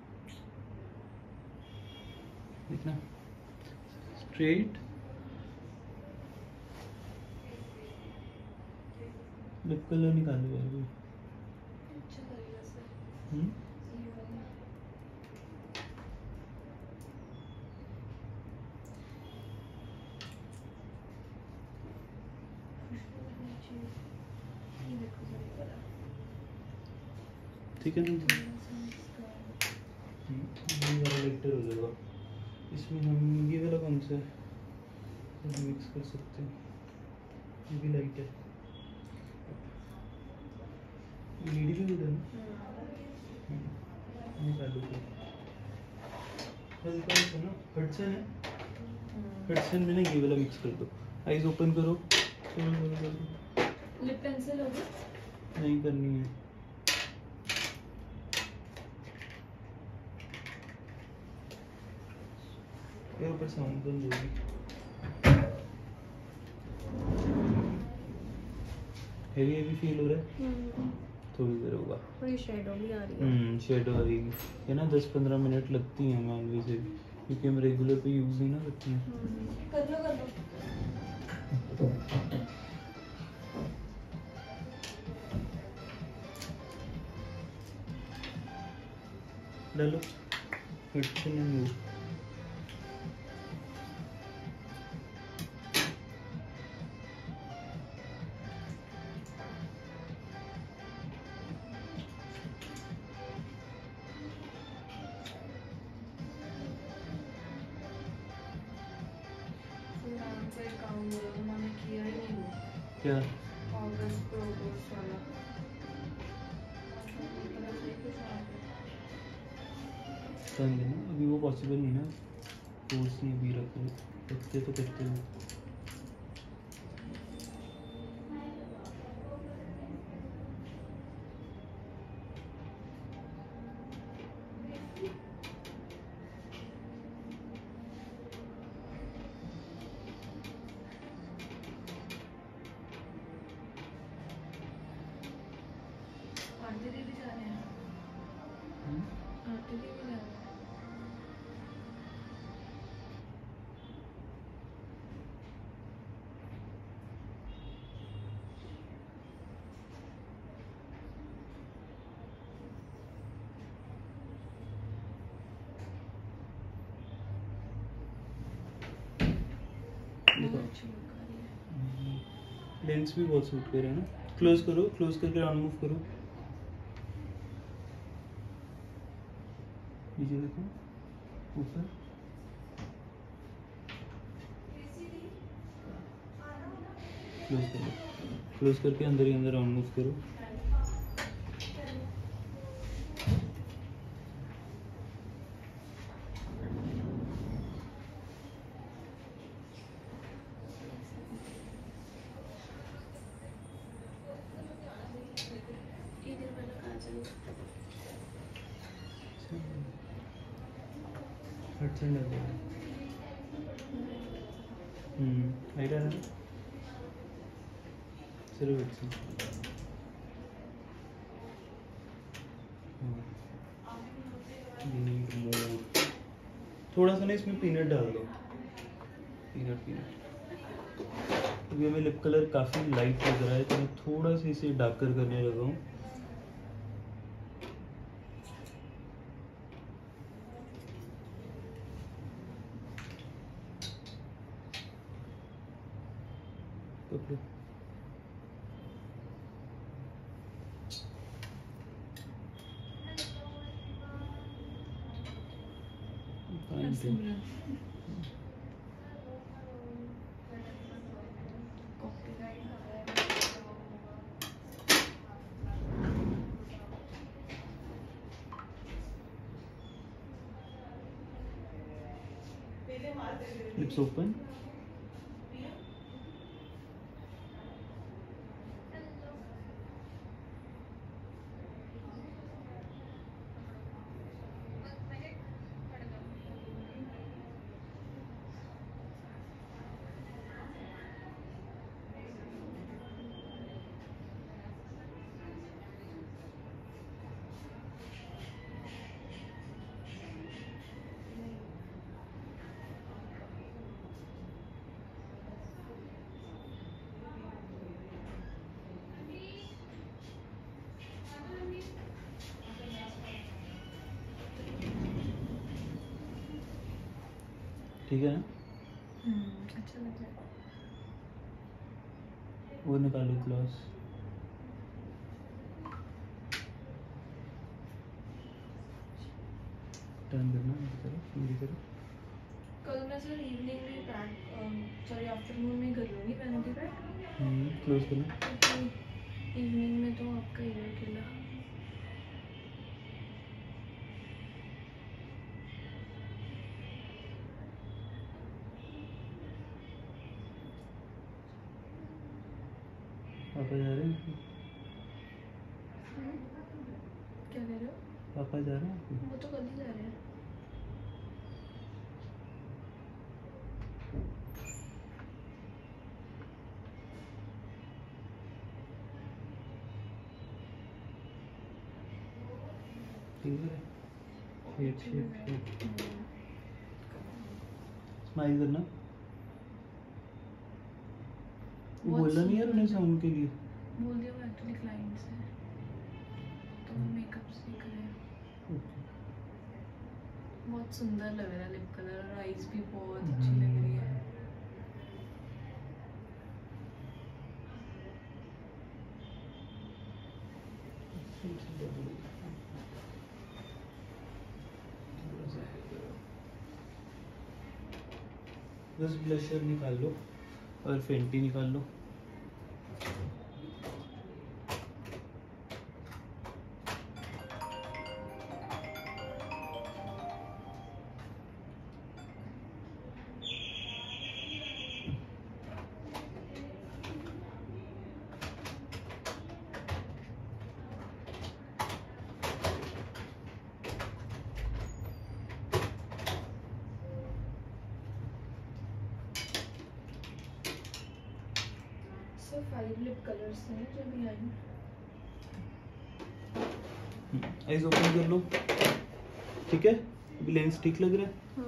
देखना स्ट्रेट, लिप कलर निकालो यार कोई। अच्छा लगेगा सर। हम्म, ठीक है ना, ये वाला लेटर हो जाएगा। इसमें हम ये वाला कौन सा है, मिक्स कर सकते हैं, ये भी लाइट है, लीडी भी उधर है, निकालो तो हल्का सा ना, हडसन है, हडसन में ना ये वाला मिक्स कर दो। आईज ओपन करो, लिप पेंसिल होगी? नहीं करनी है। ये ऊपर साउंड बंद होगी। हेवी हेवी फील हो रहा है, थोड़ी देर होगा। थोड़ी शेडो भी आ रही है। शेडो आएगी, ये ना 10-15 मिनट लगती हैं मैनुअली से, क्योंकि हम रेगुलर पे यूज़ नहीं ना करते हैं। कर लो कर लो। डालो, अच्छा नहीं हो। मैंने किया ही नहीं वो क्या ऑगस्ट प्रोग्रेस वाला। कर लेना, अभी वो पॉसिबल नहीं ना, कोर्स नहीं अभी रखते तो करते हो। आंटी दीदी जा रहे हैं। आंटी दीदी जा रहे हैं। लेंस भी बहुत सूट करे ना। क्लोज करो, क्लोज करके राउंड मूव करो, नीचे देखो, ऊपर। क्लोज करो, क्लोज करके अंदर ही अंदर राउंड मूव करो। इधर वाला काजल हट से लग रहा है। आईलाइनर सिर्फ एक से। थोड़ा सा ना इसमें पीनट डाल दो, पीनट पीनट। क्योंकि हमें लिप कलर काफ़ी लाइट लग रहा है तो मैं थोड़ा सा इसे डार्कर करने लगा हूँ। Lips open. ठीक है ना? अच्छा लग रहा है। वो निकालो ग्लॉस। टर्न करना इस तरफ, मेरी तरफ। कल मैं सर इवनिंग में पैक सॉरी आफ्टरनून में कर लूँगी वैनिटी पैक। क्लोज करना। क्योंकि इवनिंग में तो आपका ही है अकेला। पापा जा रहे हैं? क्या कह रहे हो? पापा जा रहे हैं? वो तो कल ही जा रहे हैं। ठीक है। शेप स्माइल करना। वो बोला नहीं यार उन्हें साउंड के लिए। बोल दिया वो एक्चुअली क्लाइंट्स है तो वो मेकअप सीख रहे हैं। बहुत सुंदर लग रहा है लिप कलर और आईज भी बहुत अच्छी लग रही है। बस ब्लशर निकाल लो और फेंटी निकाल लो। सर 5 लिप कलर्स हैं जो भी आए। आइज ओपन कर लो। ठीक है, अभी लेंस ठीक लग रहा है।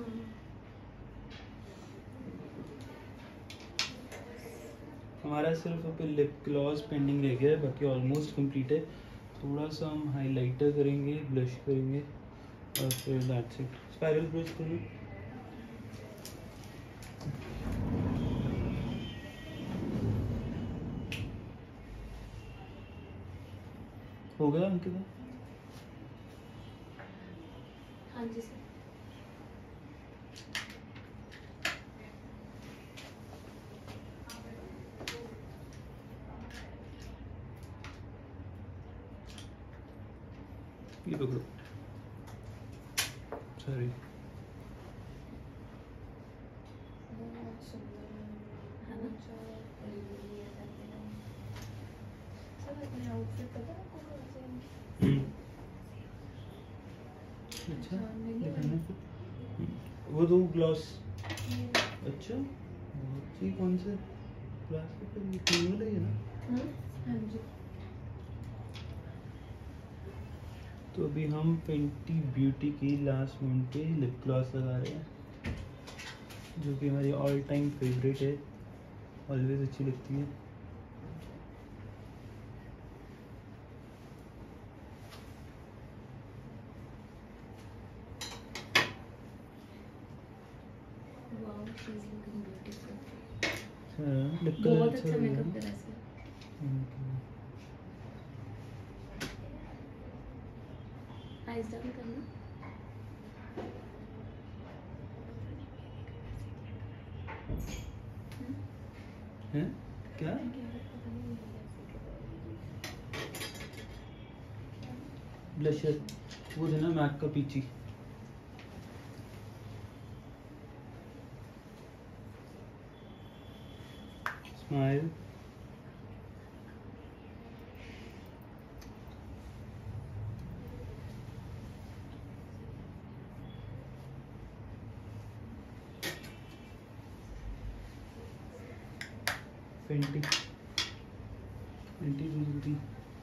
हमारा सिर्फ अभी लिप ग्लॉस पेंडिंग रह गया है, बाकी ऑलमोस्ट कंप्लीट है। थोड़ा सा हम हाइलाइटर करेंगे, ब्लश करेंगे और फिर दैट्स इट। स्पाइरल ब्रश करो। हो गया अंकिता? हाँ जी सर। ये पकड़ो, सॉरी। अच्छा दिखाना फिर। वो दो ग्लास। अच्छा ये कौन से ग्लास के पर ये क्रीम वाला ही है ना? हाँ जी। तो अभी हम फेंटी ब्यूटी की लास्ट मोमेंट पे लिप ग्लॉस लगा रहे हैं, जो कि हमारी ऑल टाइम फेवरेट है, ऑलवेज अच्छी लगती है। Wow, she is looking beautiful. Lip colour बहुत अच्छा अच्छा लग रहा मेकअप है। करा सर। आइज डाउन करना। हैं? क्या? ब्लशर वो है ना मैक का peachy. Smile. Fenty Fenty Beauty.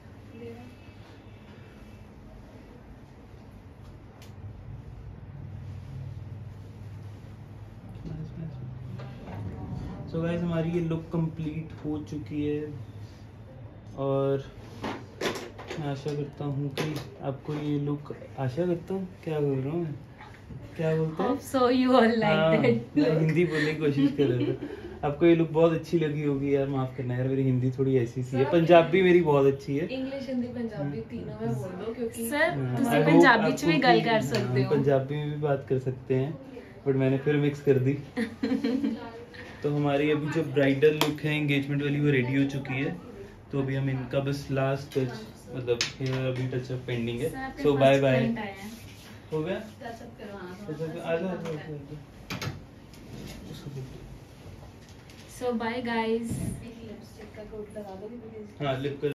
So guys हमारी ये लुक कंप्लीट हो चुकी है और मैं आशा करता हूँ कि आपको ये लुक, आशा करता हूँ, क्या बोल रहा हूँ मैं, क्या बोलते हैं? Hope so you all like that मैं look. हिंदी बोलने की कोशिश कर रहा था। आपको ये लुक बहुत अच्छी लगी होगी यार, माफ करना यार, मेरी हिंदी थोड़ी ऐसी सी है। पंजाबी मेरी बहुत अच्छी है। इंग्लिश हिंदी पंजाबी तीनों में बोल दो, क्योंकि सर हाँ, ਤੁਸੀਂ I hope ਪੰਜਾਬੀ ਚ ਵੀ आपको ਗੱਲ कि- ਕਰ ਸਕਦੇ हाँ, ਹੋ। पंजाबी में भी बात कर सकते हैं, बट मैंने फिर मिक्स कर दी। तो हमारी अभी जो ब्राइडल लुक है एंगेजमेंट वाली वो रेडी हो चुकी है। तो अभी हम इनका बस लास्ट टच, मतलब हेयर अभी टचअप पेंडिंग है। So bye bye. हो गया? टचअप करवाना था। आ जाओ। So bye guys. एक लिपस्टिक का कोट लगा दो प्लीज। हाँ लिप